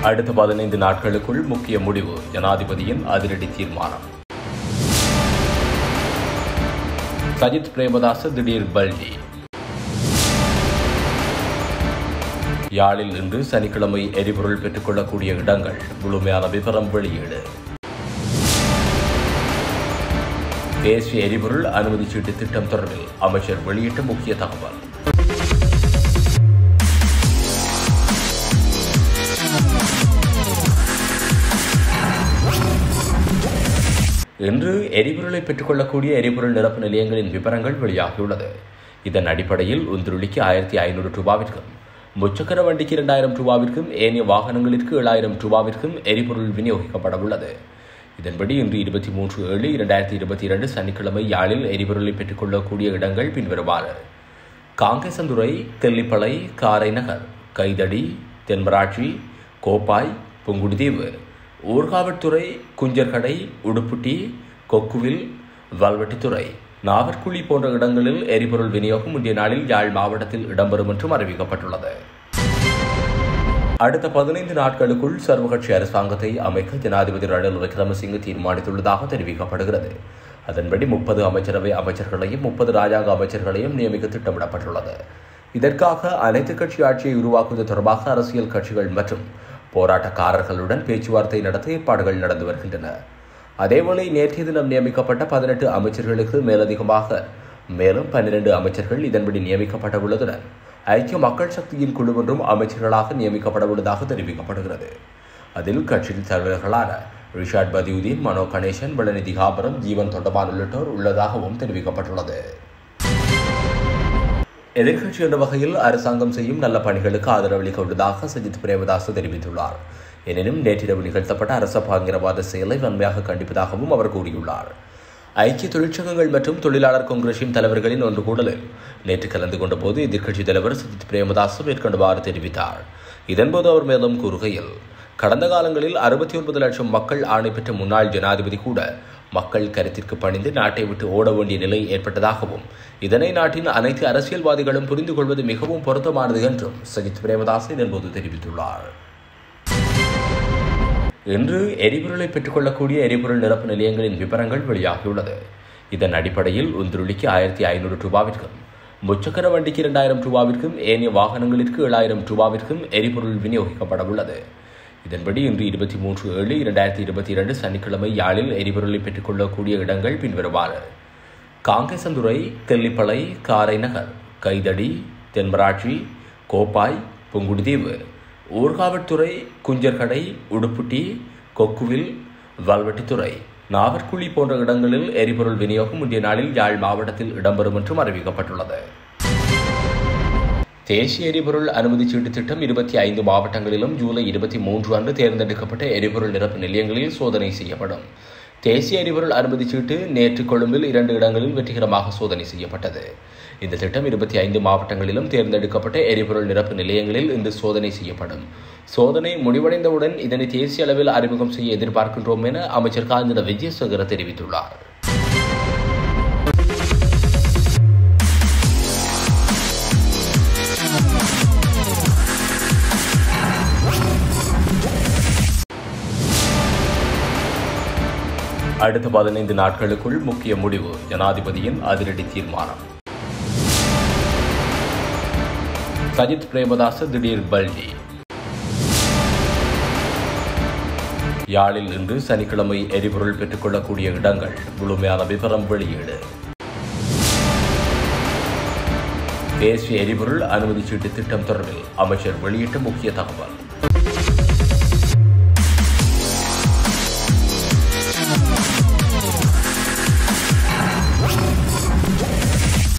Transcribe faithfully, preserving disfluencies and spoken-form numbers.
அடுத்த பதினைந்து நாட்களுக்குள் முக்கிய முடிவு. ஜனாதிபதியின் அதிரடி தீர்மானம். சஜித் பிரேமதாச திடீர் பல்டி. யாழில் இன்று சனிக்கிழமை எரிபொருள் பெற்றுக் கொள்ளக்கூடிய இடங்கள். முழுமையான விவரம் வெளியீடு. தேசிய எரிபொருள் அனுமதி சீட்டு திட்டம் தொடர்பில் அமைச்சர் வெளியிட்ட முக்கிய தகவல். இன்று எரிபொருளை பெற்றுக் கொள்ளக்கூடிய எரிபொருள் நிரப்பு நிலையங்களின் விவரங்கள் வெளியாகியுள்ளது. இதன் அடிப்படையில் உந்துருளிக்கு ஆயிரத்தி ஐநூறு ரூபாவிற்கும், முச்சக்கர வண்டிக்கு இரண்டாயிரம் ரூபாவிற்கும், ஏனைய வாகனங்களுக்கு ஏழாயிரம் ரூபாவிற்கும் எரிபொருள் விநியோகிக்கப்பட உள்ளது. இதன்படி இன்று இருபத்தி மூன்று ஏழு இரண்டாயிரத்தி இருபத்தி இரண்டு சனிக்கிழமை யாழில் எரிபொருளை பெற்றுக் கொள்ளக்கூடிய இடங்கள் பின்வருமாறு: காங்கேசந்துறை, தெல்லிப்பளை, காரைநகர், கைதடி, தென்மராட்சி, கோப்பாய், புங்குடுதீவு, ஊர்காவற்துறை, குஞ்சர்கடை, உடுப்புட்டி, கொக்குவில், வல்வெட்டித்துறை, நாவற்குழி போன்ற இடங்களில் எரிபொருள் விநியோகம் முந்தைய நாளில் யாழ் மாவட்டத்தில் இடம்பெறும் என்றும் அறிவிக்கப்பட்டுள்ளது. அடுத்த பதினைந்து நாட்களுக்குள் சர்வகட்சி அரசாங்கத்தை அமைக்க ஜனாதிபதி ரணில் விக்ரமசிங்கே தீர்மானித்துள்ளதாக தெரிவிக்கப்படுகிறது. அதன்படி முப்பது அமைச்சரவை அமைச்சர்களையும் முப்பது ராஜாங்க அமைச்சர்களையும் நியமிக்க திட்டமிடப்பட்டுள்ளது. இதற்காக அனைத்து கட்சி ஆட்சியை உருவாக்குவது தொடர்பாக அரசியல் கட்சிகள் மற்றும் போராட்டக்காரர்களுடன் பேச்சுவார்த்தை நடத்த ஏற்பாடுகள் நடந்து வருகின்றன. அதேவேளை நேற்றைய தினம் நியமிக்கப்பட்ட பதினெட்டு அமைச்சர்களுக்கு மேலதிகமாக மேலும் பன்னிரண்டு அமைச்சர்கள் இதன்படி நியமிக்கப்பட உள்ளதுடன் ஐக்கிய மக்கள் சக்தியின் குழு ஒன்றும் அமைச்சர்களாக நியமிக்கப்பட உள்ளதாக தெரிவிக்கப்படுகிறது. அதில் கட்சியின் தலைவர்களான ரிஷாட் பதியுதீன், மனோ கணேசன், வளநிதி காபரம், ஜீவன் தொண்டமான் உள்ளிட்டோர் உள்ளதாகவும் தெரிவிக்கப்பட்டுள்ளது. எதிர்க்கட்சி என்ற வகையில் அரசாங்கம் செய்யும் நல்ல பணிகளுக்கு ஆதரவளிக்க உள்ளதாக சஜித் பிரேமதாச தெரிவித்துள்ளார். எனினும் நேற்றிரவு நிகழ்த்தப்பட்ட அரச பயங்கரவாத செயலை வன்மையாக கண்டிப்பதாகவும் அவர் கூறியுள்ளார். ஐக்கிய தொழிற்சங்கங்கள் மற்றும் தொழிலாளர் காங்கிரஸின் தலைவர்களின் ஒன்று கூடலில் நேற்று கலந்து கொண்ட போது எதிர்க்கட்சித் தலைவர் சஜித் பிரேமதாச மேற்கொண்டவாறு தெரிவித்தார். இதன்போது அவர் மேலும் கூறுகையில், கடந்த காலங்களில் அறுபத்தி ஒன்பது லட்சம் மக்கள் ஆணை பெற்ற முன்னாள் ஜனாதிபதி கூட மக்கள் கருத்திற்கு பணிந்து நாட்டை விட்டு ஓட வேண்டிய நிலை ஏற்பட்டதாகவும் இதனை நாட்டின் அனைத்து அரசியல்வாதிகளும் புரிந்து கொள்வது மிகவும் பொருத்தமானது என்றும் சஜித் பிரேமதாச இதன்போது தெரிவித்துள்ளார். இன்று எரிபொருளை பெற்றுக் கொள்ளக்கூடிய எரிபொருள் நிரப்பு நிலையங்களின் விவரங்கள் வெளியாகியுள்ளது. இதன் அடிப்படையில் உந்துருளிக்கு ஆயிரத்தி ஐநூறு ரூபாவிற்கும், முச்சக்கர வண்டிக்கு இரண்டாயிரம் ரூபாவிற்கும், ஏனைய வாகனங்களுக்கு ஏழாயிரம் ரூபாவிற்கும் எரிபொருள் விநியோகிக்கப்பட உள்ளது. இதன்படி இன்று இருபத்தி மூன்று ஏழு இரண்டாயிரத்தி இருபத்தி இரண்டு சனிக்கிழமை யாழில் எரிபொருளை பெற்றுக் கொள்ளக்கூடிய இடங்கள் பின்வருமாறு: காங்கேசந்துறை, தெல்லிப்பளை, காரைநகர், கைதடி, தென்மராட்சி, கோப்பாய், புங்குடுதீவு, ஊர்காவற்துறை, குஞ்சர்கடை, உடுப்புட்டி, கொக்குவில், வல்வெட்டித்துறை, நாவற்குழி போன்ற இடங்களில் எரிபொருள் விநியோகம் முந்தைய நாளில் யாழ் மாவட்டத்தில் இடம்பெறும் என்றும் அறிவிக்கப்பட்டுள்ளது. தேசிய எரிபொருள் அனுமதி சீட்டு திட்டம் இருபத்தி ஐந்து மாவட்டங்களிலும் ஜூலை இருபத்தி மூன்று அன்று தேர்ந்தெடுக்கப்பட்ட எரிபொருள் நிரப்பு நிலையங்களில் சோதனை செய்யப்படும். தேசிய எரிபொருள் அனுமதி சீட்டு நேற்று கொழும்பில் இரண்டு இடங்களில் வெற்றிகரமாக சோதனை செய்யப்பட்டது. இந்த திட்டம் இருபத்தி ஐந்து மாவட்டங்களிலும் தேர்ந்தெடுக்கப்பட்ட எரிபொருள் நிரப்பு நிலையங்களில் இன்று சோதனை செய்யப்படும். சோதனை முடிவடைந்தவுடன் இதனை தேசிய அளவில் அறிமுகம் செய்ய எதிர்பார்க்கின்றோம் என அமைச்சர் காஞ்சன விஜயசேகர தெரிவித்துள்ளார். அடுத்த பதினைந்து நாட்களுக்குள் முக்கிய முடிவு. ஜனாதிபதியின் அதிரடி தீர்மானம். சஜித் பிரேமதாச திடீர் பல்டி. யாழில் இன்று சனிக்கிழமை எரிபொருள் பெற்றுக் கொள்ளக்கூடிய இடங்கள். முழுமையான விவரம் வெளியீடு. தேசிய எரிபொருள் அனுமதி சீட்டு திட்டம் தொடர்பில் அமைச்சர் வெளியிட்ட முக்கிய தகவல்.